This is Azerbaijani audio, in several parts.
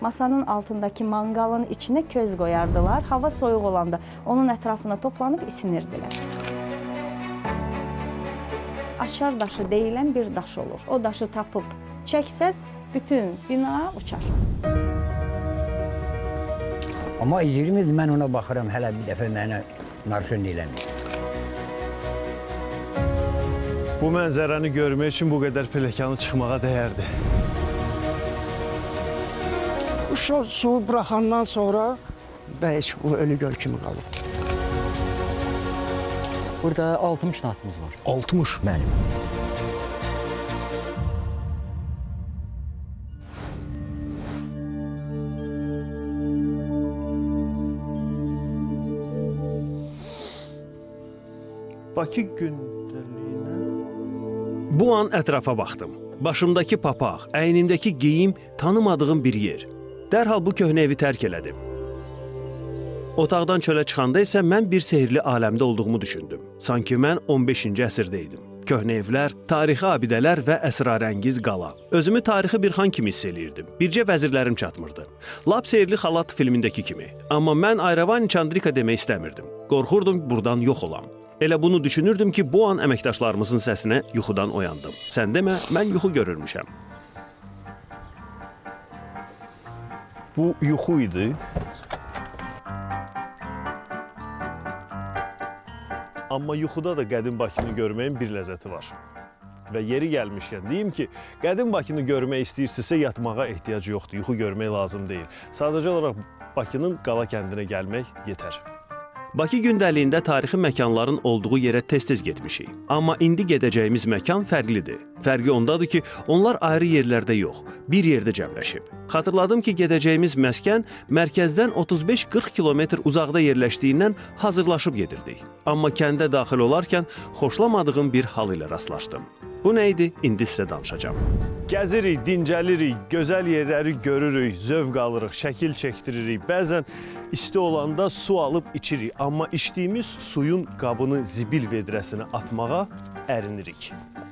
Masanın altındakı mangalın içine köz qoyardılar. Hava soyuq olanda onun ətrafına toplanıb isinirdilər. Aşar daşı deyilən bir daş olur. O daşı tapıb çəksəz bütün bina uçar. Amma 20 il mən ona baxıram, hələ bir dəfə mənə narşın eləmir. Bu mənzərəni görmək üçün bu qədər pilləkəni çıxmağa dəyərdi. Uşaq suyu buraxandan sonra dəyişik o ölü göl kimi qalıb. Burada 60 natımız var. 60? Mənim. Bakı gündəliyinə... Bu an ətrafa baxdım. Başımdakı papaq, əynimdəki geyim, tanımadığım bir yer. Dərhal bu köhnə evi tərk elədim. Otaqdan çölə çıxanda isə mən bir sehirli aləmdə olduğumu düşündüm. Sanki mən 15-ci əsrdə idim. Köhnə evlər, tarixi abidələr və əsrarəngiz qala. Özümü tarixi bir xan kimi hiss eləyirdim. Bircə vəzirlərim çatmırdı. Lap sehirli xalat filmindəki kimi. Amma mən Ayravani Çandrika demək istəmirdim. Qorxurdum buradan yox olam. Elə bunu düşünürdüm ki, bu an əməkdaşlarımızın səsinə yuxudan oyandım. Sən demə, mən yuxu görürmüşəm. Bu yuxu idi. Amma yuxuda da qədim Bakını görməyin bir ləzzəti var. Və yeri gəlmişkən deyim ki, qədim Bakını görmək istəyirsinizsə yatmağa ehtiyac yoxdur, yuxu görmək lazım deyil. Sadəcə olaraq Bakının Qala kəndinə gəlmək yetər. Bakı gündəliyində tarixi məkanların olduğu yerə tez-tez getmişik. Amma indi gedəcəyimiz məkan fərqlidir. Fərqi ondadır ki, onlar ayrı yerlərdə yox, bir yerdə cəmləşib. Xatırladım ki, gedəcəyimiz məskən mərkəzdən 35-40 kilometr uzaqda yerləşdiyindən hazırlaşıb gedirdik. Amma kəndə daxil olarkən xoşlamadığım bir hal ilə rastlaşdım. Bu nə idi? İndi sizə danışacağım. Gəzirik, dincəlirik, gözəl yerləri görürük, zövq alırıq, şəkil çəkdiririk. Bəzən isti olanda su alıb içirik, amma içdiyimiz suyun qabını zibil vedrəsinə atmağa ərinirik.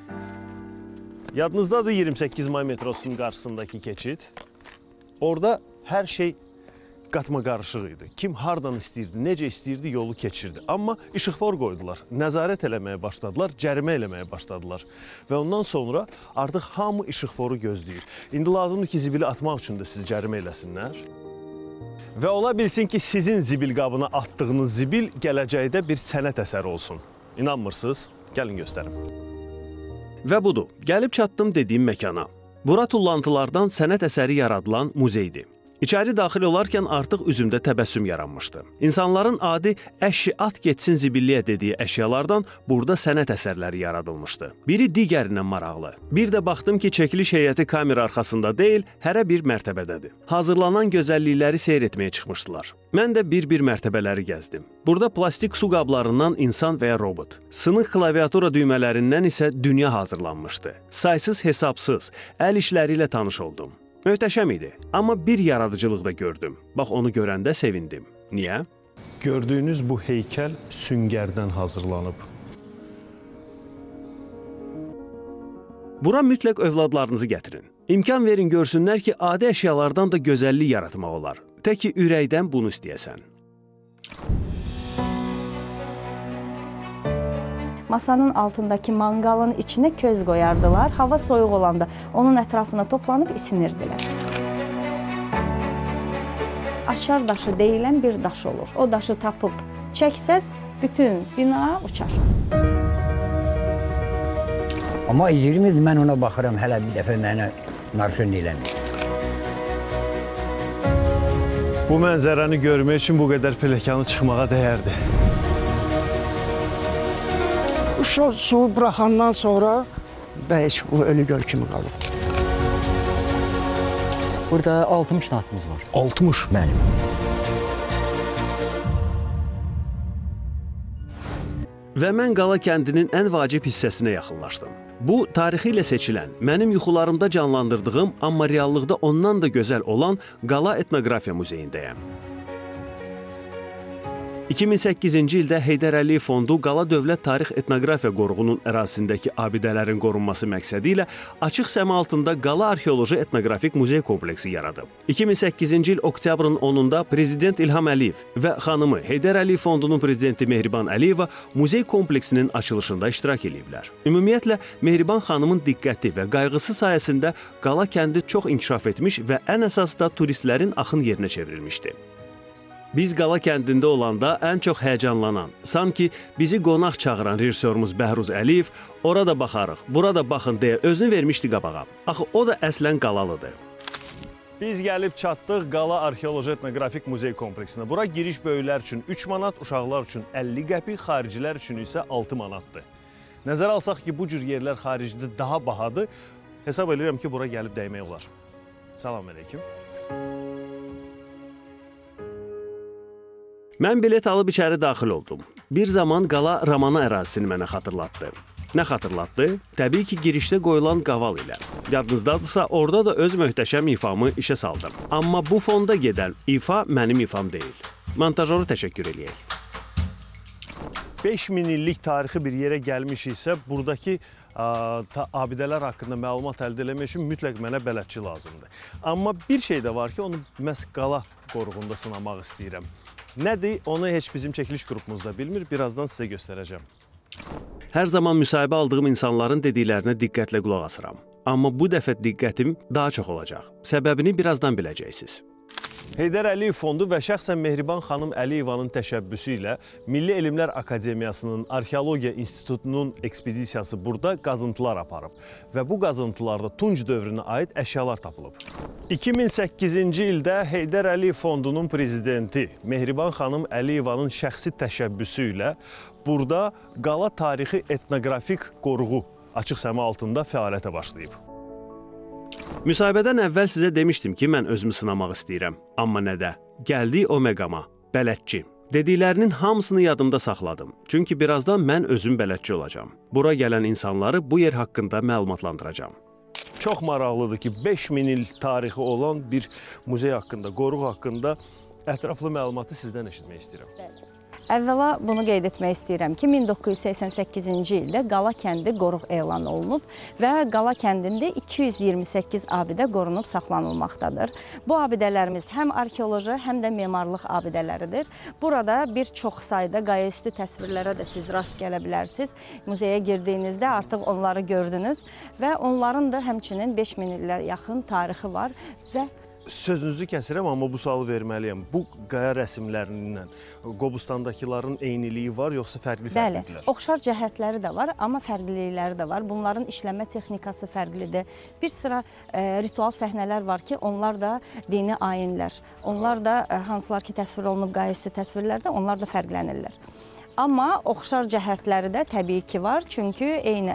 Yadınızdadır 28 may metrosunun qarşısındakı keçid. Orada hər şey qatma qarışıq idi. Kim hardan istəyirdi, necə istəyirdi yolu keçirdi. Amma işıqfor qoydular, nəzarət eləməyə başladılar, cərimə eləməyə başladılar. Və ondan sonra artıq hamı işıqforu gözləyir. İndi lazımdır ki, zibili atmaq üçün də sizi cərimə eləsinlər. Və ola bilsin ki, sizin zibil qabına atdığınız zibil gələcəkdə bir sənət əsəri olsun. İnanmırsınız? Gəlin göstərim. Və budur, gəlib çatdım dediyim məkana. Bura tullantılardan sənət əsəri yaradılan muzeydir. İçəri daxil olarkən artıq üzümdə təbəssüm yaranmışdı. İnsanların adi əşi at getsin zibilliyə dediyi əşyalardan burada sənət əsərləri yaradılmışdı. Biri digərindən maraqlı. Bir də baxdım ki, çəkiliş heyəti kamera arxasında deyil, hərə bir mərtəbədədir. Hazırlanan gözəllikləri seyr etməyə çıxmışdılar. Mən də bir-bir mərtəbələri gəzdim. Burada plastik su qablarından insan və ya robot, sınıq klaviatura düymələrindən isə dünya hazırlanmışdı. Saysız hesabsız, əl işləri ilə tanış oldum. Möhtəşəm idi, amma bir yaradıcılıq da gördüm. Bax, onu görəndə sevindim. Niyə? Gördüyünüz bu heykəl süngərdən hazırlanıb. Bura mütləq övladlarınızı gətirin. İmkan verin görsünlər ki, adi əşyalardan da gözəllik yaratmaq olar. Tək ki, ürəkdən bunu istəyəsən. Masanın altındakı mangalın içine köz qoyardılar. Hava soyuq olanda onun ətrafına toplanıb isinirdilər. Aşar daşı deyilən bir daş olur. O daşı tapıb çəksəz bütün bina uçar. Amma 20 il mən ona baxıram, hələ bir dəfə mənə narşın eləmir. Bu mənzərəni görmək üçün bu qədər pilləkəni çıxmağa dəyərdi. Uşaq suyu buraxandan sonra dəyişik o ölü göl kimi qalıb. Burada 60 natımız var. 60? Mənim. Və mən Qala kəndinin ən vacib hissəsinə yaxınlaşdım. Bu, tarixi ilə seçilən, mənim yuxularımda canlandırdığım, amma reallıqda ondan da gözəl olan Qala Etnografiya Muzeyindəyəm. 2008-ci ildə Heydər Əliyev Fondu Qala Dövlət Tarix Etnografiya Qoruğunun ərazisindəki abidələrin qorunması məqsədi ilə açıq səma altında Qala Arxeoloji Etnografik Muzey kompleksi yaradıb. 2008-ci il oktyabrın 10-da Prezident İlham Əliyev və xanımı Heydər Əliyev Fondunun prezidenti Mehriban Əliyeva muzey kompleksinin açılışında iştirak ediblər. Ümumiyyətlə, Mehriban xanımın diqqəti və qayğısı sayəsində Qala kəndi çox inkişaf etmiş və ən əsas da turistlərin axın yerinə çevrilmişdi. Biz Qala kəndində olanda ən çox həyəcanlanan, sanki bizi qonaq çağıran rejissorumuz Bəhruz Əliyev orada baxarıq, burada baxın deyə özünü vermişdi qabağa. Axı o da əslən Qalalıdır. Biz gəlib çatdıq Qala Arxeoloji Etnografik Muzey kompleksinə. Bura giriş böyüklər üçün 3 manat, uşaqlar üçün 50 qəpik, xaricilər üçün isə 6 manatdır. Nəzərə alsaq ki, bu cür yerlər xaricdə daha bahadır, hesab edirəm ki, bura gəlib dəymək olar. Salam əleykum. Mən bilet alıb içəri daxil oldum. Bir zaman Qala Ramana ərazisini mənə xatırlatdı. Nə xatırlatdı? Təbii ki, girişdə qoyulan qaval ilə. Yadınızdadırsa, orada da öz möhtəşəm ifamı işə saldım. Amma bu fonda gedən ifa mənim ifam deyil. Montajoru təşəkkür eləyək. 5000 illik tarixi bir yerə gəlmişiksə, buradakı abidələr haqqında məlumat əldə etmək üçün mütləq mənə bələdçi lazımdır. Amma bir şey də var ki, onu məhz Qala qoruğunda sınamaq istəyirəm. Nədir? Onu heç bizim çəkiliş qrupumuzda bilmir. Birazdan sizə göstərəcəm. Hər zaman müsahibə aldığım insanların dediklərinə diqqətlə qulaq asıram. Amma bu dəfə diqqətim daha çox olacaq. Səbəbini birazdan biləcəksiniz. Heydər Əliyev Fondu və şəxsən Mehriban xanım Əliyevanın təşəbbüsü ilə Milli Elmlər Akademiyasının Arxeologiya İnstitutunun ekspedisiyası burada qazıntılar aparıb və bu qazıntılarda Tunc dövrünə aid əşyalar tapılıb. 2008-ci ildə Heydər Əliyev Fondunun prezidenti Mehriban xanım Əliyevanın şəxsi təşəbbüsü ilə burada Qala Tarixi Etnoqrafik Qoruğu açıq səma altında fəaliyyətə başlayıb. Müsahibədən əvvəl sizə demişdim ki, mən özümü sınamaq istəyirəm. Amma nədə? Gəldik o məqama, bələdçi. Dediklərinin hamısını yadımda saxladım. Çünki birazdan mən özüm bələdçi olacağam. Bura gələn insanları bu yer haqqında məlumatlandıracağam. Çox maraqlıdır ki, 5000 il tarixi olan bir muzey haqqında, qoruq haqqında ətraflı məlumatı sizdən eşitmək istəyirəm. Bəli. Əvvəla bunu qeyd etmək istəyirəm ki, 1988-ci ildə Qala kəndi qoruq elan olunub və Qala kəndində 228 abidə qorunub saxlanılmaqdadır. Bu abidələrimiz həm arxeoloji, həm də memarlıq abidələridir. Burada bir çox sayda qayaüstü təsvirlərə də siz rast gələ bilərsiniz. Muzeyə girdiyinizdə artıq onları gördünüz və onların da həmçinin 5000 ilə yaxın tarixi var və Sözünüzü kəsirəm, amma bu sualı verməliyəm. Bu qaya rəsmlərindən Qobustandakıların eyniliyi var, yoxsa fərqli-fərqlidirlər? Bəli, oxşar cəhətləri də var, amma fərqlilikləri də var. Bunların işləmə texnikası fərqlidir. Bir sıra ritual səhnələr var ki, onlar da dini ayinlər. Onlar da hansılar ki, təsvir olunub qayaüstü təsvirlərdə, onlar da fərqlənirlər. Amma oxşar cəhətləri də təbii ki var, çünki eyni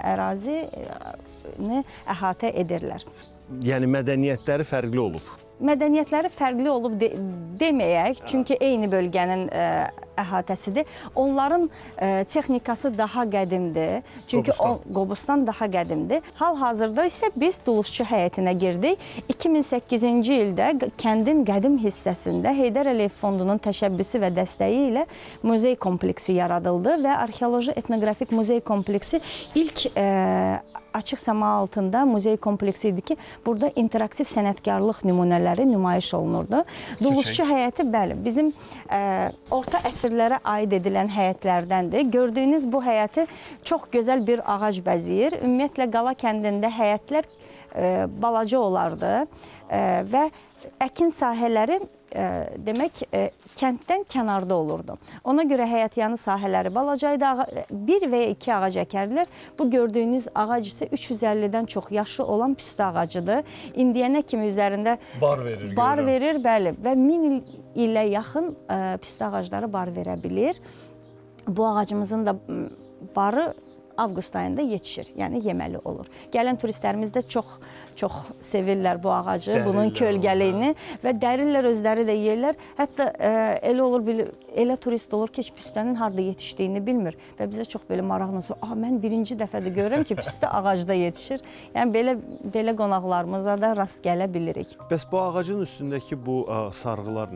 ərazini əhatə edirlər. Yəni mədəniyyətləri fərqli olub? Mədəniyyətləri fərqli olub deməyək, çünki eyni bölgənin əhatəsidir. Onların texnikası daha qədimdir, çünki Qobustan daha qədimdir. Hal-hazırda isə biz Duluzçu həyətinə girdik. 2008-ci ildə kəndin qədim hissəsində Heydər Əliyev Fondunun təşəbbüsü və dəstəyi ilə muzey kompleksi yaradıldı və Arxeoloji Etnoqrafik Muzey kompleksi ilk açıq səma altında muzey kompleksi idi ki, burada interaktiv sənətkarlıq nümunələri nümayiş olunurdu. Duluzçu həyəti, bəli, bizim orta əsrlərə aid edilən həyətlərdəndir. Gördüyünüz bu həyəti çox gözəl bir ağac bəzəyir. Ümumiyyətlə, Qala kəndində həyətlər balaca olardı və əkin sahələri demək kənddən kənarda olurdu. Ona görə həyətyanı sahələri balacaydı, bir və ya iki ağac əkərdilər. Bu gördüyünüz ağac isə 350-dən çox yaşı olan püstə ağacıdır. İndiyənə kimi üzərində bar verir, bəli, və 1000 ilə yaxın püstə ağacları bar verə bilir. Bu ağacımızın da barı avqust ayında yetişir, yəni yeməli olur. Gələn turistlərimiz də çox sevirlər bu ağacı, bunun kölgəliyini və dərirlər, özləri də yeyirlər. Hətta elə olur, elə turist olur ki, heç püstənin harada yetişdiyini bilmir və bizə çox belə maraqla soruyor, mən birinci dəfədir görürəm ki, püstə ağacda yetişir. Yəni belə qonaqlarımıza da rast gələ bilirik. Bəs bu ağacın üstündəki bu sarğılar nədir?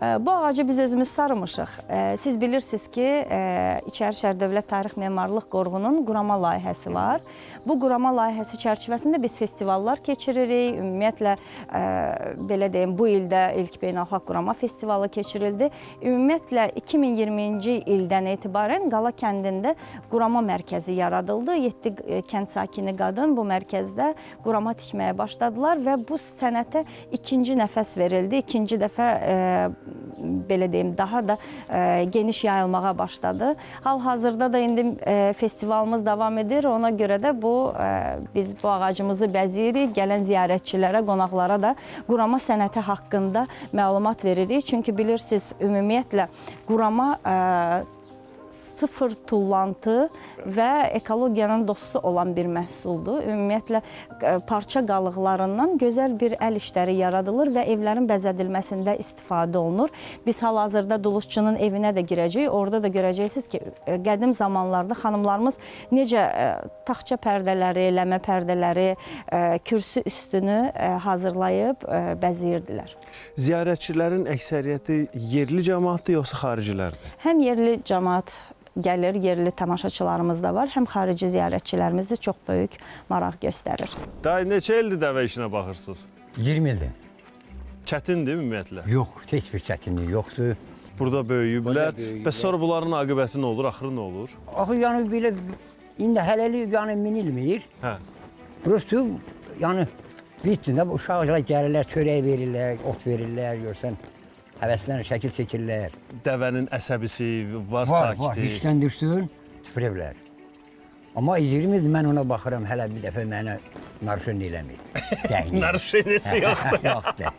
Bu ağacı biz özümüz sarımışıq. Siz bilirsiniz ki, İçərişəhər Dövlət Tarix Memarlıq Qoruğunun qurama layihəsi var. Bu qurama layihəsi çərçivəsində biz festivallar keçiririk. Ümumiyyətlə, belə deyim, bu ildə ilk Beynəlxalq Qurama Festivalı keçirildi. Ümumiyyətlə, 2020-ci ildən etibarən Qala kəndində qurama mərkəzi yaradıldı. 7 kənd sakini qadın bu mərkəzdə qurama tikməyə başladılar və bu sənətə ikinci nəfəs verildi. İkinci dəfə belə deyim, daha da geniş yayılmağa başladı. Hal-hazırda da indi festivalımız davam edir. Ona görə də biz bu ağacımızı bəzəyirik. Gələn ziyarətçilərə, qonaqlara da qurama sənəti haqqında məlumat veririk. Çünki bilirsiniz, ümumiyyətlə qurama sıfır tullantı və ekologiyanın dostu olan bir məhsuldur. Ümumiyyətlə, parça qalıqlarından gözəl bir əl işləri yaradılır və evlərin bəzədilməsində istifadə olunur. Biz hal-hazırda Dulusçunun evinə də girəcəyik. Orada da görəcəksiniz ki, qədim zamanlarda xanımlarımız necə taxça pərdələri, ləmə pərdələri, kürsü üstünü hazırlayıb bəzəyirdilər. Ziyarətçilərin əksəriyyəti yerli cəmaatdır, yoxsa xaricilərdir? Həm yerli cəmaat gəlir, yerli tamaşaçılarımız da var, həm xarici ziyarətçilərimiz də çox böyük maraq göstərir. Dayı, neçə ildir dəvə işinə baxırsınız? 20 ildir. Çətindir ümumiyyətlə? Yox, heç bir çətinlik yoxdur. Burada böyüyüblər. Bəs sonra bunların aqibəti nə olur, axırı nə olur? Axı, yəni belə, indi hələlik yəni minilmir. Hə. Prosto, yəni bitdində uşaqlar gəlirlər, çörək verirlər, ot verirlər, görsən. Həvəsdən şəkil çəkirlər. Dəvənin əsəbisi var, Var, sakiti. işləndirsin, süpürə bilər. Amma 20 ildir mən ona baxıram, hələ bir dəfə mənə narşın eləmir. Narşenesi yoxdur. Yoxdur.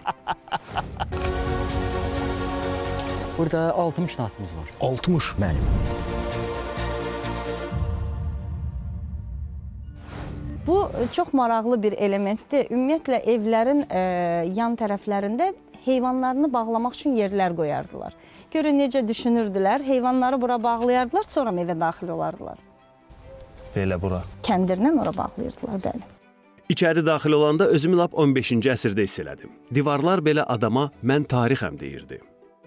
Burada 60 naatımız var. 60? Bəli. Bu çox maraqlı bir elementdir. Ümumiyyətlə, evlərin yan tərəflərində heyvanlarını bağlamaq üçün yerlər qoyardılar. Görün, necə düşünürdülər, heyvanları bura bağlayardılar, sonra evə daxil olardılar. Belə bura. Kəndirlə ora bağlayırdılar, bəli. İçəri daxil olanda özümü lap 15-ci əsrdə hiss elədim. Divarlar belə adama mən tarixəm deyirdi.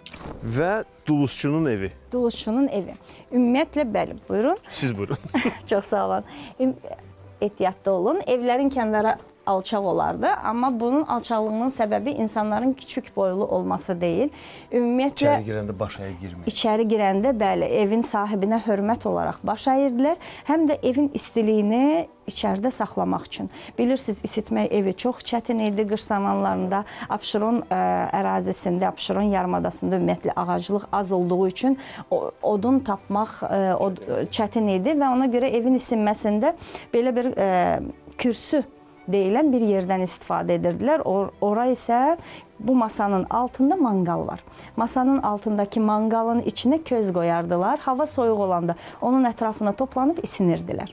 Və Dulusçunun evi. Dulusçunun evi. Ümumiyyətlə, bəli, buyurun. Siz buyurun. Çox sağ olun. Ehtiyatlı olun. Evlərin kənara alçaq olardı, amma bunun alçaqlığının səbəbi insanların kiçik boylu olması deyil. Ümumiyyətlə, İçəri girəndə baş əyib girmir. İçəri girəndə, bəli, evin sahibinə hörmət olaraq baş əyirdilər, həm də evin istiliyini içəridə saxlamaq üçün. Bilirsiniz, isitmək evi çox çətin idi qış zamanlarında. Abşeron ərazisində, Abşeron yarımadasında ümumiyyətlə ağaclıq az olduğu üçün odun tapmaq çətin idi və ona görə evin isinməsində belə bir kürsü deyilən bir yerdən istifadə edirdilər. Ora isə bu masanın altında manqal var. Masanın altındakı manqalın içinə köz qoyardılar. Hava soyuq olanda onun ətrafına toplanıb isinirdilər.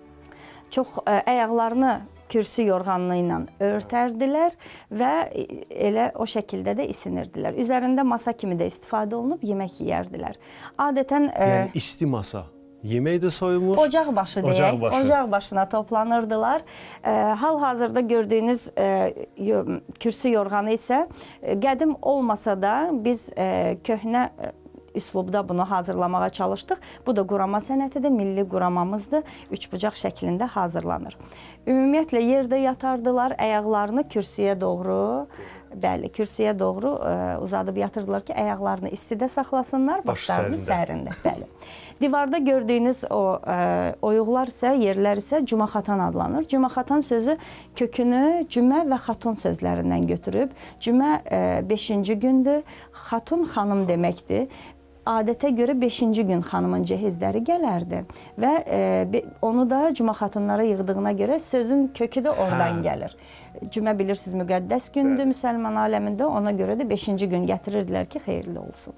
Çox əyaqlarını kürsü yorğanlığı ilə örtərdilər və elə o şəkildə də isinirdilər. Üzərində masa kimi də istifadə olunub yemək yeyərdilər. Adətən... Yəni, isti masa. Yemək də soyulmur. Ocaq başı deyək, ocaq başına toplanırdılar. Hal-hazırda gördüyünüz kürsü yorğanı isə qədim olmasa da biz köhnə üslubda bunu hazırlamağa çalışdıq. Bu da qurama sənətidir, milli quramamızdır. Üçbucaq şəklində hazırlanır. Ümumiyyətlə yerdə yatardılar, ayaqlarını kürsüyə doğru, bəli, kürsüyə doğru uzadıb yatırdılar ki, ayaqlarını istidə saxlasınlar, başlarını sərində. Bəli. Divarda gördüyünüz o oyuqlar isə, yerlər isə Cümaxatan adlanır. Cümaxatan sözü kökünü cümə və xatun sözlərindən götürüb. Cümə 5-ci gündür, xatun xanım deməkdir. Adətə görə 5-ci gün xanımın cehizləri gələrdi və onu da Cümə xatunlara yığdığına görə sözün kökü də oradan gəlir. Cümə bilirsiniz müqəddəs gündür müsəlman aləmində, ona görə də 5-ci gün gətirirdilər ki, xeyirli olsun.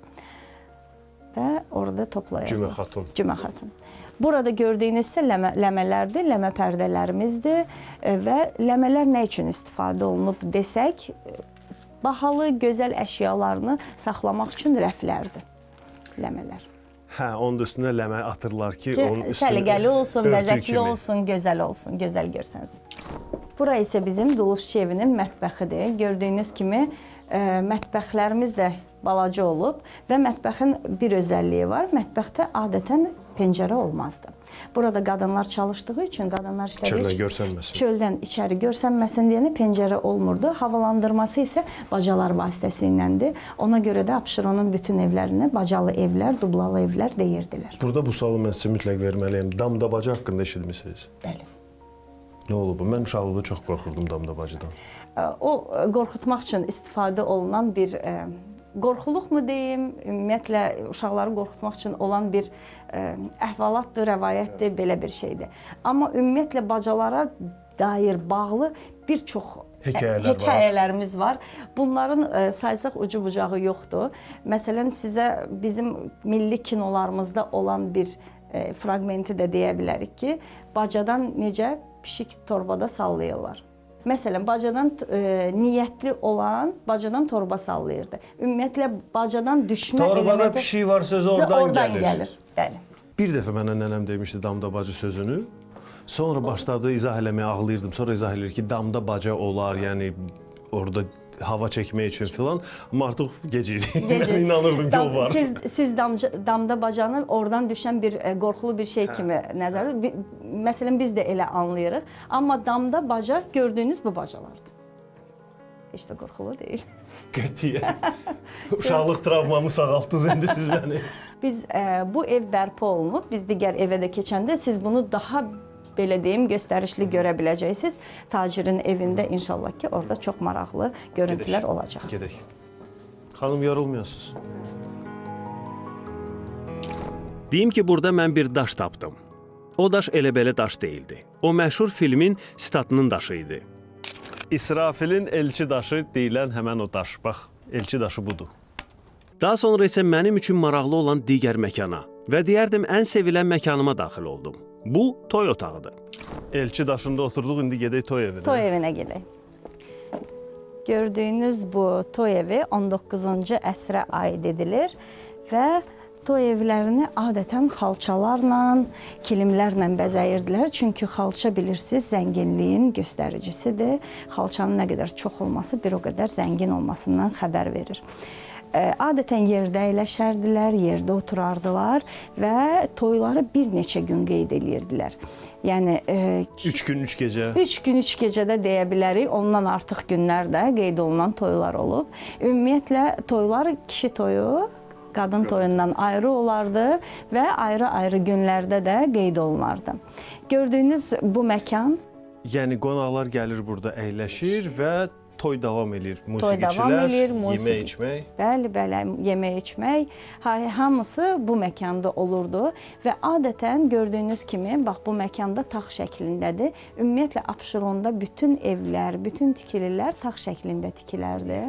Və orada toplayırlar. Cümə xatun. Cümə xatun. Burada gördüyünüz isə ləmələrdir, ləmə pərdələrimizdir və ləmələr nə üçün istifadə olunub desək, bahalı, gözəl əşyalarını saxlamaq üçün rəflərdir. Ləmələr. Hə, onun üstünə ləmə atırlar ki, onun üstünə səliqəli olsun, bəzəkli olsun, gözəl görsənsin. Bura isə bizim Dulusçu evinin mətbəxidir. Gördüyünüz kimi mətbəxlərimiz də balaca olub və mətbəxin bir özəlliyi var. Mətbəxdə adətən pəncərə olmazdı. Burada qadınlar çalışdığı üçün qadınlar Çöldən görsənməsin. Çöldən içəri görsənməsin deyəni pəncərə olmurdu. Havalandırması isə bacalar vasitəsiyləndir. Ona görə də Abşeronun bütün evlərini bacalı evlər, dublalı evlər deyirdilər. Burada bu sualı mən sizə mütləq verməliyəm. Damda bacı haqqında eşitmisiniz? Bəli. Nə olub? Mən uşaqlıqda çox qorxurdum damda bacıdan. O qorxutmaq üçün istifadə olunan bir qorxuluq mu deyim, ümumiyyətlə uşaqları qorxutmaq üçün olan bir əhvalatdır, rəvayətdir, belə bir şeydir. Amma ümumiyyətlə bacalara dair bağlı bir çox hekayələrimiz var. Bunların saysaq ucu bucağı yoxdur. Məsələn, sizə bizim milli kinolarımızda olan bir fraqmenti də deyə bilərik ki, bacadan necə pişik torbada sallayırlar. Məsələn, bacadan niyyətli olan bacadan torba sallayırdı. Ümumiyyətlə, bacadan düşmə Torbada pişik var sözü oradan gəlir. Bəli. Bir dəfə mənə nənəm demişdi damda bacı sözünü. Sonra başladı izah eləməyə, ağlayırdım. Sonra izah edir ki, damda baca olar, yəni orada hava çəkmək üçün filan. Amma artıq gec idi. Mən inanırdım ki, o var. Siz damda bacanı oradan düşən bir qorxulu bir şey kimi nəzərdə. Məsələn, biz də elə anlayırıq. Amma damda baca gördüyünüz bu bacalardır. Heç də qorxulu deyil. Qətiyyən. Uşaqlıq travmamı sağaltdınız indi siz məni. Biz bu ev bərpa olunub, biz digər evə də keçəndə siz bunu daha belə deyim, göstərişli görə biləcəksiniz. Tacirin evində inşallah ki, orada çox maraqlı görüntülər olacaq. Gedək. Xanım, yorulmuyorsunuz. Deyim ki, burada mən bir daş tapdım. O daş elə-belə daş deyildi. O məşhur filmin statının daşı idi. İsrafilin elçi daşı deyilən həmən o daş. Bax, elçi daşı budur. Daha sonra isə mənim üçün maraqlı olan digər məkana və deyərdim ən sevilən məkanıma daxil oldum. Bu, toy otağıdır. Elçi daşında oturduq, indi gedək toy evinə. Toy evinə gedək. Gördüyünüz bu toy evi 19-cu əsrə aid edilir və toy evlərini adətən xalçalarla, kilimlərlə bəzəyirdilər. Çünki xalça bilirsiniz, zənginliyin göstəricisidir. Xalçanın nə qədər çox olması bir o qədər zəngin olmasından xəbər verir. Adətən yerdə əyləşərdilər, yerdə oturardılar və toyları bir neçə gün qeyd edirdilər. Yəni 3 gün, 3 gecə. 3 gün, 3 gecədə deyə bilərik. Ondan artıq günlər də qeyd olunan toylar olub. Ümumiyyətlə toylar kişi toyu qadın toyundan ayrı olardı və ayrı-ayrı günlərdə də qeyd olunardı. Gördüyünüz bu məkan, yəni qonaqlar gəlir burada əyləşir və toy davam edir, musiqiçilər, yemək içmək. Bəli, yemək içmək, hamısı bu məkanda olurdu və adətən gördüyünüz kimi, bax bu məkanda tağ şəklindədir. Ümumiyyətlə Abşeronda bütün evlər, bütün tikililər tağ şəklində tikilərdi.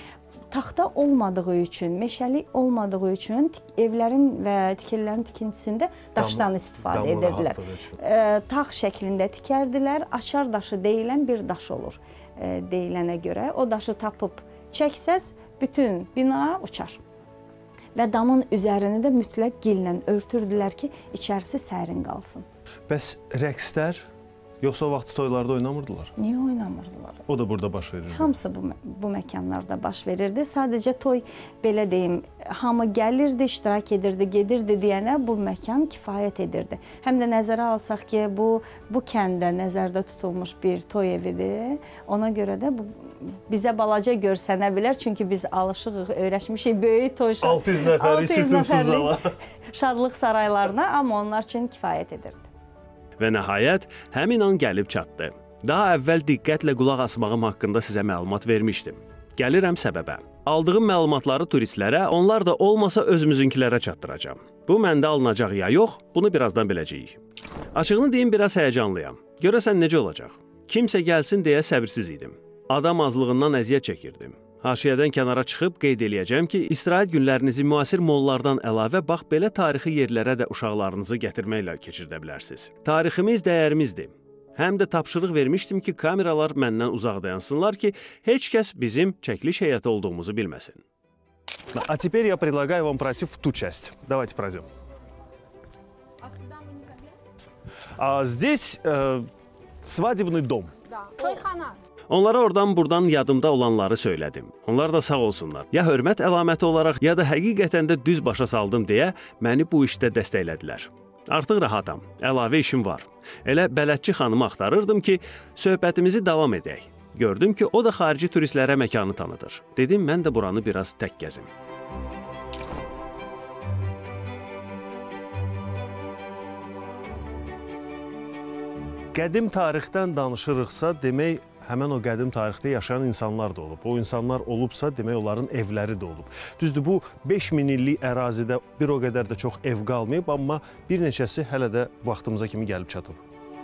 Taxta olmadığı üçün, meşəlik olmadığı üçün evlərin və tikililərin tikintisində daşdan istifadə edirdilər. Tağ şəklində tikərdilər, açar daşı deyilən bir daş olur. Deyilənə görə o daşı tapıb çəksəz bütün bina uçar. Və damın üzərini də mütləq gillə örtürdülər ki, içərisi sərin qalsın. Bəs rəqslər yoxsa o vaxtı toylarda oynamırdılar? Niyə oynamırdılar? O da burada baş verirdi. Hamısı bu məkanlarda baş verirdi. Sadəcə toy, belə deyim, hamı gəlirdi, iştirak edirdi, gedirdi deyənə bu məkan kifayət edirdi. Həm də nəzərə alsaq ki, bu kəndə nəzərdə tutulmuş bir toy evidir. Ona görə də bu bizə balaca görsənə bilər. Çünki biz alışığıq, öyrəşmişik böyük toy 600 nəfəri sütunsuz ala. Şadlıq saraylarına, amma onlar üçün kifayət edirdi. Və nəhayət, həmin an gəlib çatdı. Daha əvvəl diqqətlə qulaq asmağım haqqında sizə məlumat vermişdim. Gəlirəm səbəbə. Aldığım məlumatları turistlərə, onlar da olmasa özümüzünkilərə çatdıracağam. Bu məndə alınacaq ya yox, bunu birazdan biləcəyik. Açığını deyim, biraz həyəcanlıyam. Görəsən necə olacaq? Kimsə gəlsin deyə səbirsiz idim. Adam azlığından əziyyət çəkirdim. Haşiyədən kənara çıxıb qeyd eləyəcəm ki, istirahət günlərinizi müasir mollardan əlavə bax belə tarixi yerlərə də uşaqlarınızı gətirməklə keçirdə bilərsiniz. Tariximiz dəyərimizdir. Həm də tapşırıq vermişdim ki, kameralar məndən uzaq dayansınlar ki, heç kəs bizim çəkiliş heyəti olduğumuzu bilməsin. А теперь я предлагаю вам пройти в ту часть. Давайте пройдем. Здесь свадебный дом. Да. Тойхана. Onlara oradan buradan yadımda olanları söylədim. Onlar da sağ olsunlar. Ya hörmət əlaməti olaraq, ya da həqiqətən də düz başa saldım deyə məni bu işdə dəstəklədilər. Artıq rahatam, əlavə işim var. Elə bələdçi xanımı axtarırdım ki, söhbətimizi davam edək. Gördüm ki, o da xarici turistlərə məkanı tanıdır. Dedim, mən də buranı biraz tək gəzim. Qədim tarixdən danışırıqsa, demək, həmən o qədim tarixdə yaşayan insanlar da olub. O insanlar olubsa, demək, onların evləri də olub. Düzdür, bu 5000 illik ərazidə bir o qədər də çox ev qalmayıb, amma bir neçəsi hələ də vaxtımıza kimi gəlib çatıb.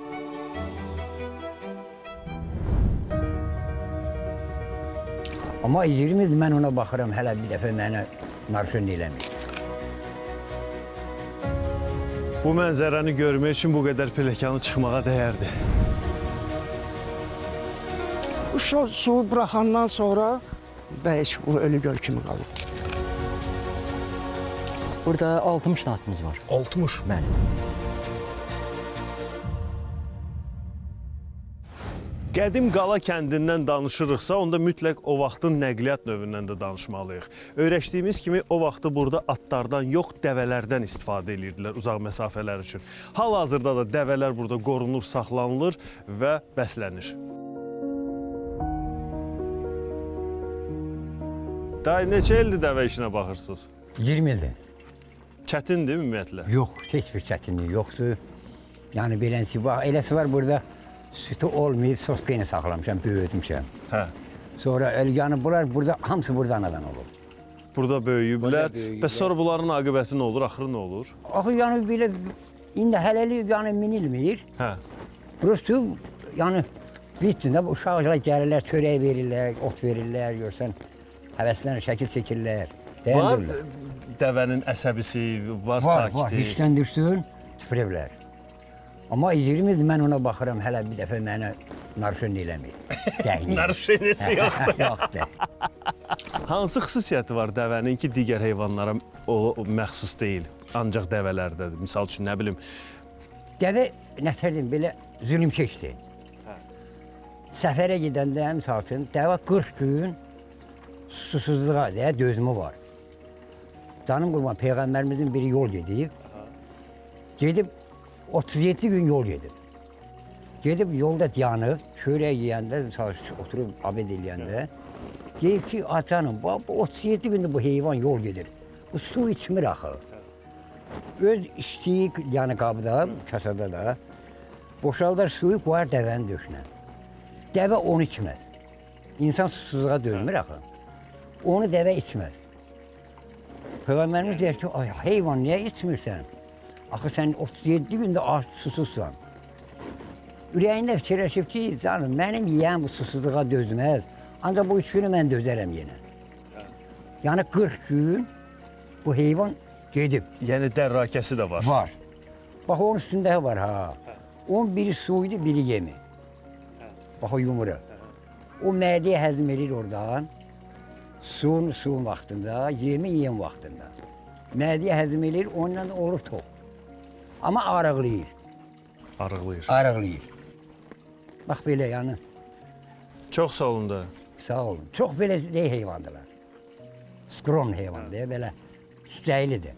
Amma 20 il mən ona baxıram, hələ bir dəfə mənə narşın eləmir. Bu mənzərəni görmək üçün bu qədər pilləkəni çıxmağa dəyərdi. Uşaq suyu buraxandan sonra heç bu ölü göl kimi qalıb. Burada 60 naatımız var. 60? Bəli. Qədim Qala kəndindən danışırıqsa, onda mütləq o vaxtın nəqliyyat növündən də danışmalıyıq. Öyrəşdiyimiz kimi o vaxtı burada atlardan yox, dəvələrdən istifadə edirdilər uzaq məsafələr üçün. Hal-hazırda da dəvələr burada qorunur, saxlanılır və bəslənir. Day, neçə ildir dəvə işinə baxırsınız? 20 ildir. Çətindir ümumiyyətlə? Yox, heç bir çətinlik yoxdur. Yəni beləsi bax, eləsi var burada sütü olmayıb, soska ilə saxlamışam, böyütmüşəm. Hə. Sonra yəni bunlar burada hamısı burada anadan olur. Burada böyüyüblər. Bəs sonra bunların aqibəti nə olur, axırı nə olur? Axı yəni belə indi hələlik yəni minilmir. Hə. Prosto yəni bitdində uşaqlar gəlirlər, çörək verirlər, ot verirlər, görsən həvəslərini şəkil çəkirlər. Var dəvənin əsəbisi, var sakiti. Var, dişləndirsin, tüfrəblər. Amma 20 il mən ona baxıram, hələ bir dəfə mənə narşın eləmir. Narşinisi yoxdur. Yoxdur. Hansı xüsusiyyəti var dəvənin ki, digər heyvanlara o məxsus deyil? Ancaq dəvələrdədir. Misal üçün, nə bilim. Dəvə, nətərdim, belə zülümkeşdir. Səfərə gedəndə, misal üçün, dəvə 40 gün susuzluğa deyə dözümü var. Canım qurban, Peyğəmbərimizin biri yol gedib. Gedib 37 gün yol gedib. Gedib yolda dayanıb, çörək yeyəndə, oturub abed eləyəndə, deyib ki, canım, bu 37 gündür bu heyvan yol gedir. Bu su içmir axı. Öz içdiyi yəni qabda, kasada da, boşaldar suyu qoyar dəvənin döşünə. Dəvə onu içməz. İnsan susuzluğa dözmür axı. Onu dəvə içməz. Peyğəmbərimiz deyir ki, ay heyvan, niyə içmirsən? Axı sən 37 gündə susuzsan. Ürəyində fikirləşib ki, canım, mənim yiyəm bu susuzluğa dözməz. Ancaq bu 3 günü mən dözərəm yenə. Yəni 40 gün bu heyvan gedib. Yəni dərrakəsi də var. Var. Bax, onun üstündə var, ha. Onun biri suydu, biri yemi. Bax, o yumuru. O mədəyə həzm edir oradan. Suyun vaxtında, yem vaxtında. Mədəyə həzm edir, onunla olur tox. Amma arıqlayır. Arıqlayır. Arıqlayır. Bax, belə yəni. Çox sağ olun da. Sağ olun. Çox belə heyvandılar. Skrom heyvandır, belə istəklidir.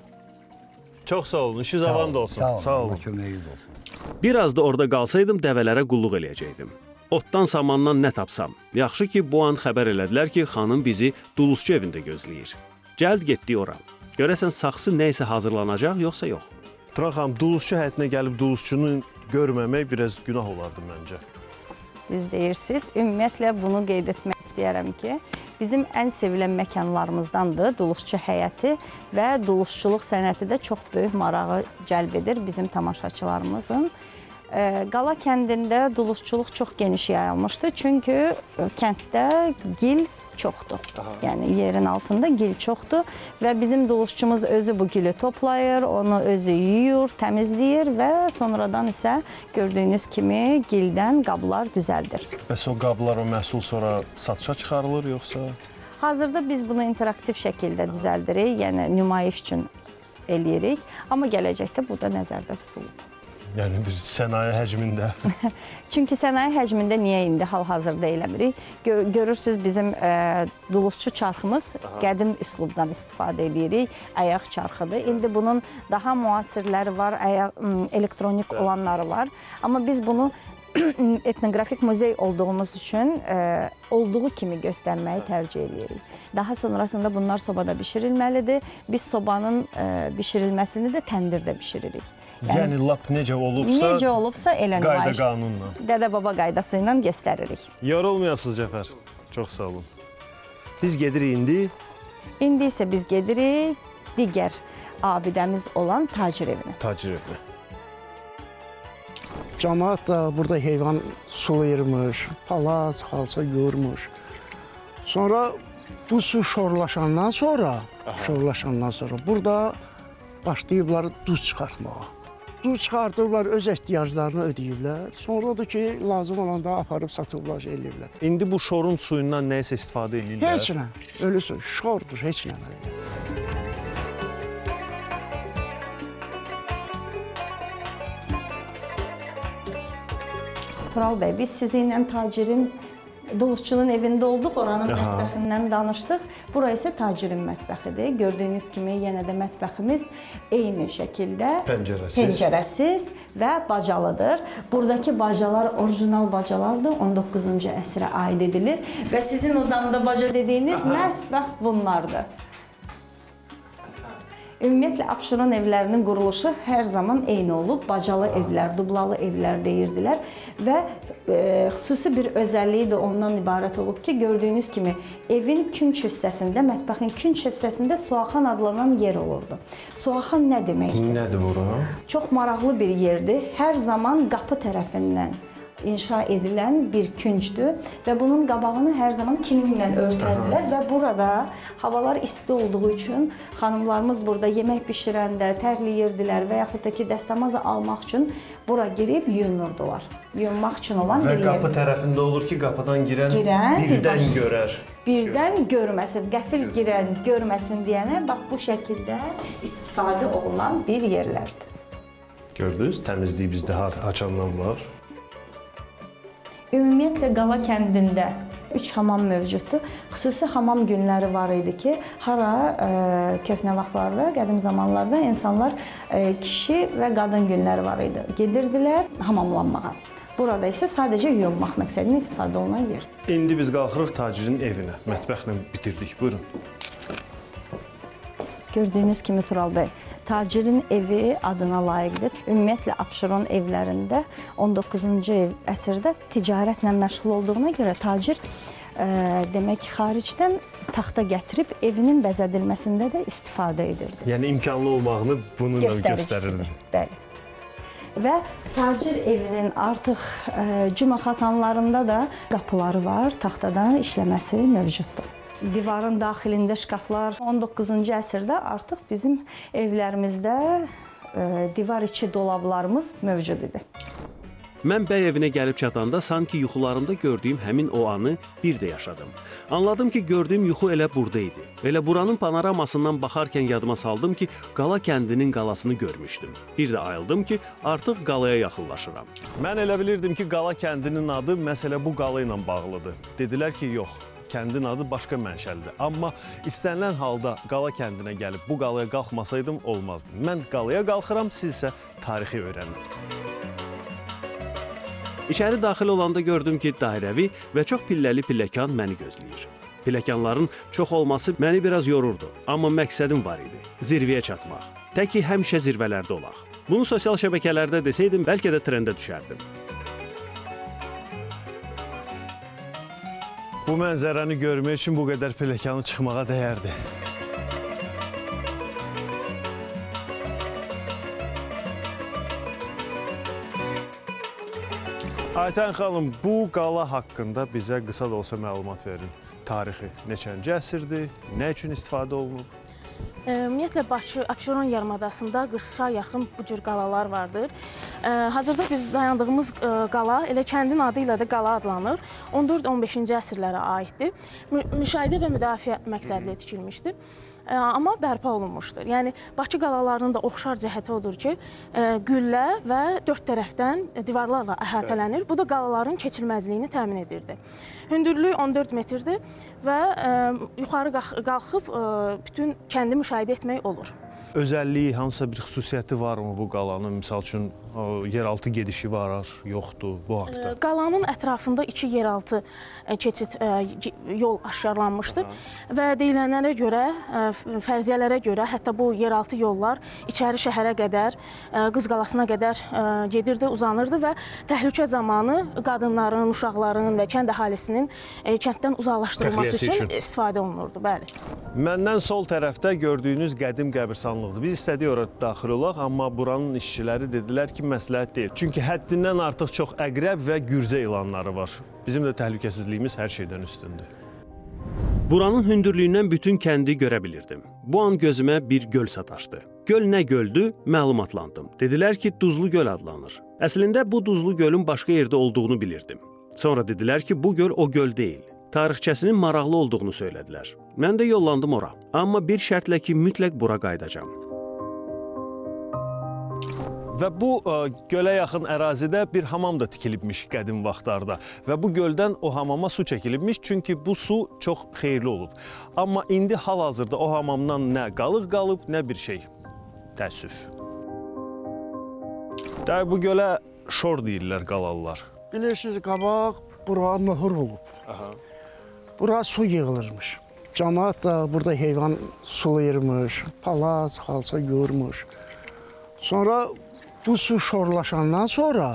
Çox sağ olun, işiniz avan da olsun. Sağ olun. Köməyiniz olsun. Biraz da orada qalsaydım, dəvələrə qulluq eləyəcəkdim. Otdan, samandan nə tapsam. Yaxşı ki, bu an xəbər elədilər ki, xanım bizi dulusçu evində gözləyir. Cəld getdik ora. Görəsən, saxsı nə isə hazırlanacaq, yoxsa yox? Turan xanım, dulusçu həyətinə gəlib dulusçunu görməmək biraz günah olardı məncə. Düz deyirsiniz. Ümumiyyətlə bunu qeyd etmək istəyərəm ki, bizim ən sevilən məkanlarımızdandır dulusçu həyəti və dulusçuluq sənəti də çox böyük marağı cəlb edir bizim tamaşaçılarımızın. Qala kəndində dulusçuluq çox geniş yayılmışdı, çünki kənddə gil çoxdur. Yəni yerin altında gil çoxdur və bizim dulusçumuz özü bu gili toplayır, onu özü yuyur, təmizləyir və sonradan isə gördüyünüz kimi gildən qablar düzəldir. Bəs o qablar, o məhsul sonra satışa çıxarılır yoxsa? Hazırda biz bunu interaktiv şəkildə düzəldirik, yəni nümayiş üçün eləyirik, amma gələcəkdə bu da nəzərdə tutulub. Yəni bir sənaye həcmində. Çünki sənaye həcmində niyə indi hal-hazırda eləmirik? Görürsüz bizim dulusçu çarxımız qədim üslubdan istifadə edirik. Ayaq çarxıdır. İndi bunun daha müasirləri var, elektronik olanları var. Amma biz bunu etnografik muzey olduğumuz üçün olduğu kimi göstərməyi tərcih edirik. Daha sonrasında bunlar sobada bişirilməlidir. Biz sobanın bişirilməsini də təndirdə bişiririk. Yəni lap necə olubsa elə qayda qanunla. Dədə-baba qaydası ilə göstəririk. Yorulmayasınız Cəfər. Çox sağ olun. Biz gedirik indi. İndi isə biz gedirik digər abidəmiz olan tacir evinə. Tacir evinə. Camaat da burada heyvan sulayırmış, palaz, xalça yuyurmuş. Sonra bu su şorlaşandan sonra burada başlayıblar duz çıxartmağa. Duz çıxartırlar, öz ehtiyaclarını ödəyirlər. Sonra da ki, lazım olanda aparıb satırlar, eləyirlər. İndi bu şorun suyundan nəyisə istifadə edirlər? Heç nə, ölü su, şordur, heç nə. Tural bəy, biz sizinlə tacirin, dulusçunun evində olduq, oranın mətbəxindən danışdıq. Bura isə tacirin mətbəxidir. Gördüyünüz kimi yenə də mətbəximiz eyni şəkildə pəncərəsiz və bacalıdır. Buradakı bacalar orijinal bacalardır, 19-cu əsrə aid edilir və sizin o damda baca dediyiniz mətbəx bunlardır. Ümumiyyətlə, Abşeron evlərinin quruluşu hər zaman eyni olub. Bacalı evlər, dublalı evlər deyirdilər və xüsusi bir özəlliyi də ondan ibarət olub ki, gördüyünüz kimi evin künc hissəsində, mətbəxin künc hissəsində suaxan adlanan yer olurdu. Suaxan nə deməkdir? Nədir bura? Çox maraqlı bir yerdir. Hər zaman qapı tərəfindən inşa edilən bir küncdür və bunun qabağını hər zaman kilinlə örtərdilər və burada havalar isti olduğu üçün xanımlarımız burada yemək bişirəndə tərləyirdilər və yaxud da ki, dəstəmazı almaq üçün bura girib yuyunurdular. Yuyunmaq üçün olan bir yer. Və qapı tərəfində olur ki, qapıdan girən birdən görər. Birdən görməsin, qəfil girən görməsin deyənə bax bu şəkildə istifadə olunan bir yerlərdir. Gördünüz, təmizliyi bizdə haçandan var. Ümumiyyətlə Qala kəndində 3 hamam mövcuddur. Xüsusi hamam günləri var idi ki, hara köhnə vaxtlarda, qədim zamanlarda insanlar kişi və qadın günləri var idi. Gedirdilər hamamlanmağa. Burada isə sadəcə yuyunmaq məqsədinə istifadə olunan yerdir. İndi biz qalxırıq tacirin evinə. Mətbəxlə bitirdik. Buyurun. Gördüyünüz kimi Tural bəy, tacirin evi adına layiqdir. Ümumiyyətlə Abşeron evlərində 19-cu əsrdə ticarətlə məşğul olduğuna görə tacir demək xaricdən taxta gətirib evinin bəzədilməsində də istifadə edirdi. Yəni imkanlı olmağını bununla göstərirdi. Bəli. Və tacir evinin artıq cümə xatanlarında da qapıları var, taxtadan işləməsi mövcuddur. Divarın daxilində şkaflar 19-cu əsrdə artıq bizim evlərimizdə divar içi dolablarımız mövcud idi. Mən bəy evinə gəlib çatanda sanki yuxularımda gördüyüm həmin o anı bir də yaşadım. Anladım ki, gördüyüm yuxu elə burada idi. Elə buranın panoramasından baxarkən yadıma saldım ki, Qala kəndinin qalasını görmüşdüm. Bir də ayıldım ki, artıq qalaya yaxınlaşıram. Mən elə bilirdim ki, Qala kəndinin adı məsələ bu qala ilə bağlıdır. Dedilər ki, yox. Kəndin adı başqa mənşəlidir. Amma istənilən halda Qala kəndinə gəlib bu qalaya qalxmasaydım olmazdı. Mən qalaya qalxıram, siz isə tarixi öyrənin. İçəri daxil olanda gördüm ki, dairəvi və çox pilləli pilləkan məni gözləyir. Pilləkanların çox olması məni biraz yorurdu. Amma məqsədim var idi. Zirvəyə çatmaq. Tək ki, həmişə zirvələrdə olaq. Bunu sosial şəbəkələrdə desəydim, bəlkə də trendə düşərdim. Bu mənzərəni görmək üçün bu qədər pilləkanı çıxmağa dəyərdi. Aytən xanım, bu qala haqqında bizə qısa da olsa məlumat verin. Tarixi neçənci əsrdir, nə üçün istifadə olunub? Ümumiyyətlə, Bakı, Abşeron yarımadasında 40-a yaxın bu cür qalalar vardır. Hazırda biz dayandığımız qala elə kəndin adı ilə də qala adlanır. 14-15-ci əsrlərə aiddir. Müşahidə və müdafiə məqsədli tikilmişdir. amma bərpa olunmuşdur. Yəni Bakı qalalarının da oxşar cəhəti odur ki, güllə və 4 tərəfdən divarlarla əhatələnir. Bu da qalaların keçilməzliyini təmin edirdi. Hündürlüyü 14 metrdir və yuxarı qalxıb bütün kəndi müşahidə etmək olur. Özəlliyi, hansısa bir xüsusiyyəti varmı bu qalanın? Misal üçün, yeraltı gedişi var, yoxdur bu haqda? Qalanın ətrafında 2 yeraltı keçid yol aşkarlanmışdır və deyilənlərə görə, fərziyyələrə görə, hətta bu yeraltı yollar içəri şəhərə qədər, Qız qalasına qədər gedirdi, uzanırdı və təhlükə zamanı qadınların, uşaqların və kənd əhalisinin kənddən uzaqlaşdırılması üçün istifadə olunurdu. Bəli. Məndən sol tərəfdə gördüyünüz qədim qəbirstanlıqdır. Biz istədik ora daxil olaq, amma buranın işçiləri dedilər ki, məsləhət deyil. Çünki həddindən artıq çox əqrəb və gürzə ilanları var. Bizim də təhlükəsizliyimiz hər şeydən üstündür. Buranın hündürlüyündən bütün kəndi görə bilirdim. Bu an gözümə bir göl sataşdı. Göl nə göldür, məlumatlandım. Dedilər ki, Duzlu göl adlanır. Əslində bu Duzlu gölün başqa yerdə olduğunu bilirdim. Sonra dedilər ki, bu göl o göl deyil. Tarixçəsinin maraqlı olduğunu söylədilər. Mən də yollandım ora. Amma bir şərtlə ki, mütləq bura qayıdacam. Və bu gölə yaxın ərazidə bir hamam da tikilibmiş qədim vaxtlarda. Və bu göldən o hamama su çəkilibmiş, çünki bu su çox xeyirli olub. Amma indi hal-hazırda o hamamdan nə qalıq qalıb, nə bir şey. Təəssüf. Bu gölə şor deyirlər qalalılar. Bilirsiniz, qabaq bura nohur olub. Bura su yığılırmış. Cəmaət da burada heyvan sulayırmış, palaz, xalça yığırmış. Sonra bu su şorlaşandan sonra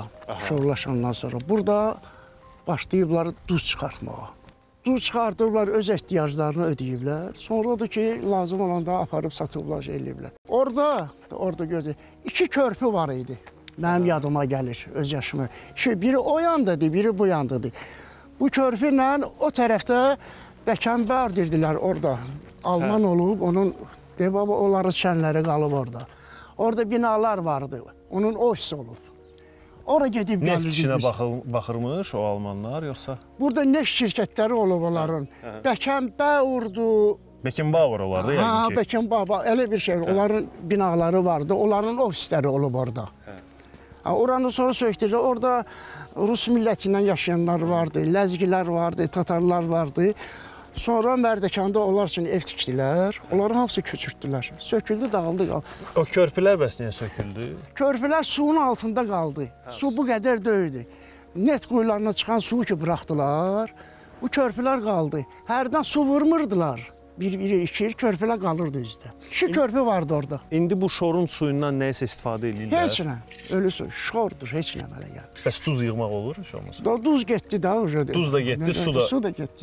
burada başlayıblar duz çıxartmağa. Duz çıxartıblar, öz ehtiyaclarını ödəyiblər. Sonra da ki, lazım olanda aparıb satıblar, eləyiblər. Orada gözlə, 2 körpü var idi. Mənim yadıma gəlir, öz yaşımı. Biri o yandadır, biri bu yandadır. Bu körpülə o tərəfdə Bəkənbər dedilər orada. Alman olub, onun onların çənləri qalıb orada. Orada binalar vardı, onun ofisi olub. Ora gedib neft işinə baxırmış o almanlar, yoxsa? Burada neft şirkətləri olub onların. Bəkənbərdu. Beckenbauer olardı yəni ki. Beckenbauer, elə bir şey. Onların binaları vardı, onların ofisləri olub orada. Oranı sonra söktürdü. Orada Rus millətindən yaşayanlar vardı, Ləzgilər vardı, Tatarlar vardı. Sonra Mərdəkanda onlar üçün ev tikdilər. Onları hamısı köçürtdülər. Söküldü, dağıldı. O körpülər bəs niyə söküldü? Körpülər suyun altında qaldı. Su bu qədər döydü. Net quyularına çıxan suyu ki buraxdılar. Bu körpülər qaldı. Hərdən su vurmurdular. Bir-biri, 2 körpülər qalırdı üzdə. 2 körpü vardı orada. İndi bu şorun suyundan nəyisə istifadə edirlər? Heç nə. Ölü su. Şordur, heç nə əmələ gəlir. Bəs duz yığmaq olur heç olmasa? Duz getdi də. Duz da getdi, su da getdi.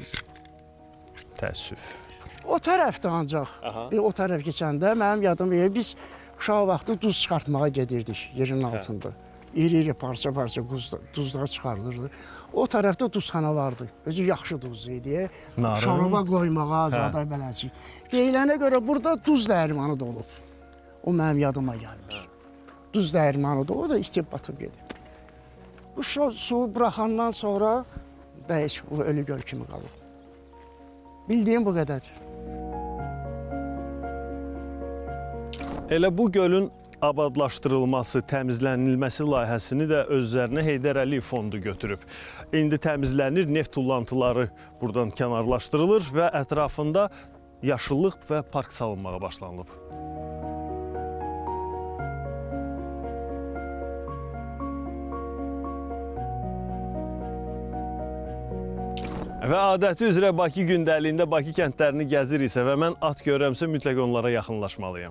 Təəssüf. O tərəfdə ancaq, o tərəf keçəndə mənim yadım biz uşaq vaxtı duz çıxartmağa gedirdik yerin altında. İri-iri parça-parça duzlar çıxarılırdı. O tərəfdə duzxana vardı. Özü yaxşı duz idi. Şoroba qoymağa, zada beləcik. Deyilənə görə burada duz dəyirmanı da olub. O mənim yadıma gəlmir. Duz dəyirmanı da, o da itib batıb gedib. Bu su buraxandan sonra dəyişib, bu ölü göl kimi qalıb. Bildiyim bu qədərdir. Elə bu gölün abadlaşdırılması, təmizlənilməsi layihəsini də özlərinə Heydər Əliyev fondu götürüb. İndi təmizlənir, neft tullantıları buradan kənarlaşdırılır və ətrafında yaşıllıq və park salınmağa başlanılıb. Və adəti üzrə Bakı gündəliyində Bakı kəndlərini gəziriksə və mən at görəmsə mütləq onlara yaxınlaşmalıyam.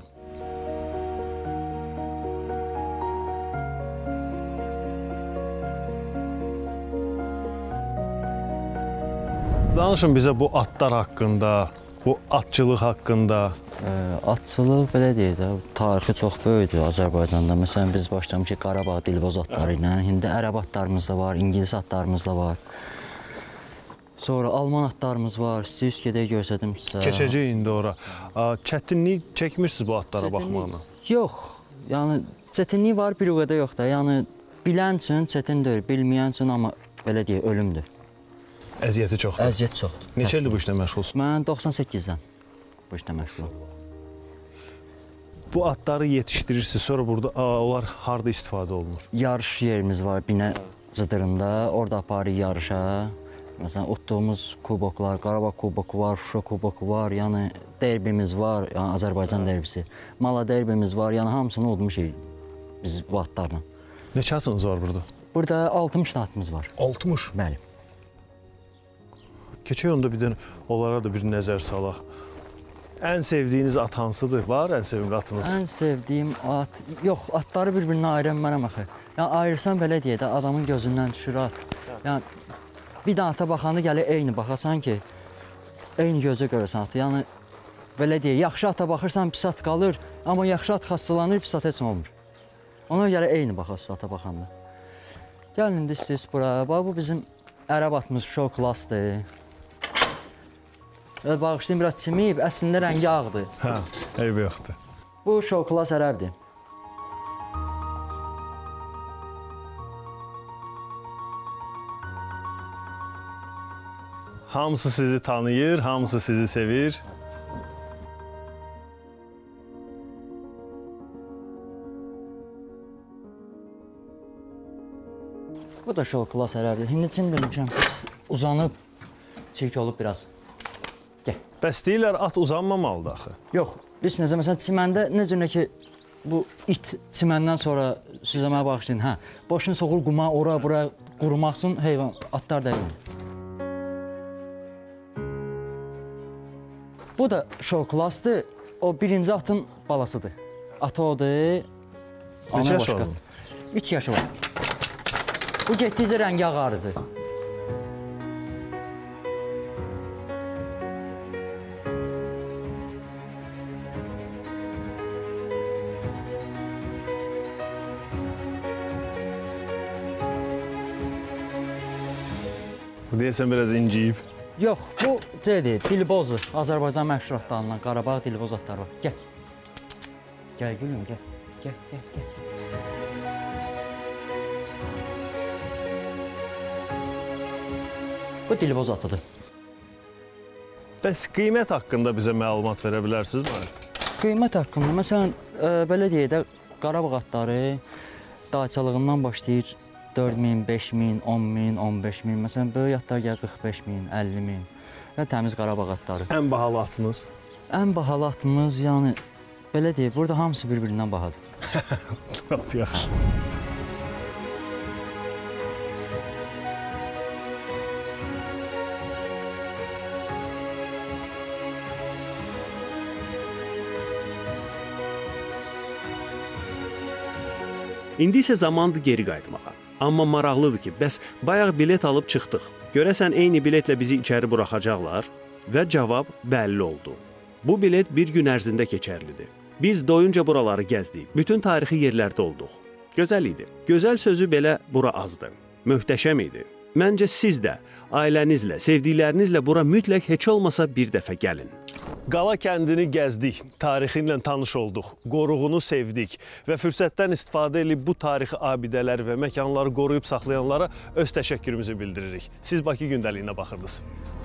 Danışın bizə bu atlar haqqında, bu atçılıq haqqında. Atçılıq belə deyək də, tarixi çox böyükdür Azərbaycanda. Məsələn, biz başlamışıq Qarabağ dilboz atları ilə, indi ərəb atlarımız da var, İngilis atlarımız da var. Sonra Alman atlarımız var, istəyiz gedək görsədim sizə. Keçəcək indi ora. Çətinlik çəkmirsiniz bu atlara baxmaqla? Yox, yəni çətinlik var, bir o qədər yox da. Yəni bilən üçün çətin deyil, bilməyən üçün amma belə deyək, ölümdür. Əziyyəti çoxdur? Əziyyət çoxdur. Neçə ildir bu işlə məşğulsunuz? Mən 98-dən. bu işlə məşğulam. Bu atları yetişdirirsiniz, sonra burada onlar harda istifadə olunur? Yarış yerimiz var Binə Cıdırında, orada aparırıq yarışa. Məsələn, utduğumuz kuboklar, Qarabağ kuboku var, Şuşa kuboku var, yəni derbimiz var, yəni Azərbaycan derbisi. Mala derbimiz var, yəni hamısını udmuşuq biz bu atlarla. Neçə atınız var burada? Burada 60 atımız var. 60? Bəli. Keçək onda bir dənə onlara da bir nəzər salaq. Ən sevdiyiniz at hansıdır? Var ən sevimli atınız? Ən sevdiyim at, yox, atları bir-birinə ayıranmam axı. Yəni ayırsan belə deyə də adamın gözündən düşür at. Yəni bir dənə ata baxanda gəlir eyni baxasan ki, eyni gözə görəsən atı. Yəni belə deyə, yaxşı ata baxırsan pis at qalır, amma yaxşı at xastalanır, pis at heç olmur. Ona görə eyni baxasınız ata baxanda. Gəlin indi istəyirsiniz bura. Bax bu bizim ərəb atımız show classdır. Bağışlayın, biraz çimiyib, əslində rəngi ağdır. Hə, eybi yoxdur. Bu show class ərəbdir. Hamısı sizi tanıyır, hamısı sizi sevir. Bu da show class ərəbdir. Hindi çim bilmişəm, uzanıb, çirk olub biraz. Gəl. Bəs deyirlər, at uzanmamalıdır axı. Yox, biz necə, məsələn, çiməndə necə ki, bu it çiməndən sonra süzəməyə bağışlayın, hə, başını soxur quma, ora, bura qurumaq üçün heyvan, atlar da eyni. Bu da show classdır, o birinci atın balasıdır. Ata odur, Neçə yaşı var? 3 yaşı var. Bu getdikcə rəngi ağarızı. Bu deyəsən biraz inciyib. Yox, bu şeydir, dilbozdur. Azərbaycan məşhur atlarından Qarabağ dilboz atları var. Gəl. Gəl gülüm, gəl. Gəl, gəl, gəl. Bu dilboz atıdır. Bəs qiymət haqqında bizə məlumat verə bilərsinizmi? Qiymət haqqında, məsələn, belə deyək də, Qarabağ atları dağçalığından başlayır 4.000, 5.000, 10.000, 15.000. Məsələn, böyük atlar gəlir 45.000, 50.000. Yəni təmiz Qarabağ atları. Ən bahalı atınız? Ən bahalı atımız, yəni belə deyək, burada hamısı bir-birindən bahadır. Çok yaxşı. İndi isə zamandır geri qayıtmağa. Amma maraqlıdır ki, bəs bayaq bilet alıb çıxdıq. Görəsən eyni biletlə bizi içəri buraxacaqlar? Və cavab bəlli oldu. Bu bilet bir gün ərzində keçərlidir. Biz doyunca buraları gəzdik, bütün tarixi yerlərdə olduq. Gözəl idi. Gözəl sözü belə bura azdır. Möhtəşəm idi. Məncə siz də ailənizlə, sevdiklərinizlə bura mütləq heç olmasa bir dəfə gəlin. Qala kəndini gəzdik, tarixinlə tanış olduq, qoruğunu sevdik və fürsətdən istifadə edib bu tarixi abidələri və məkanları qoruyub saxlayanlara öz təşəkkürümüzü bildiririk. Siz Bakı gündəliyinə baxırdınız.